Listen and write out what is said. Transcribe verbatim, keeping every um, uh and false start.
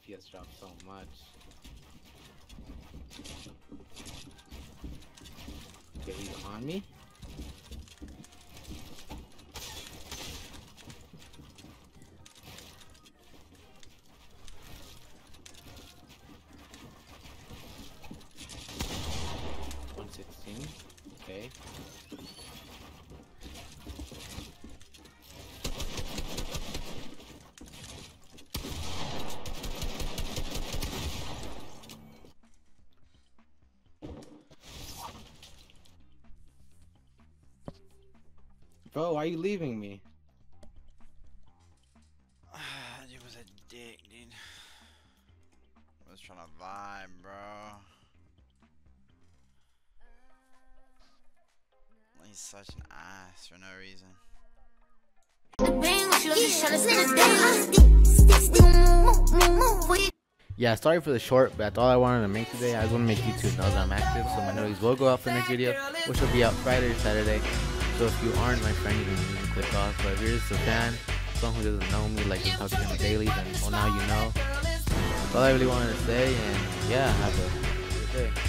P S dropped so much. Okay, he's on me. one sixteen. Okay. Bro, why are you leaving me? You was a dick, dude. I was trying to vibe, bro. He's such an ass for no reason. Yeah, sorry for the short, but that's all I wanted to make today. I just want to make YouTube know that I'm active, so my notifications will go out for the next video, which will be out Friday or Saturday. So if you aren't my friend, you can, you can click off. But if you're just a fan, someone who doesn't know me, like I talk to him daily, then well now you know. That's all I really wanted to say, and yeah, have a good day.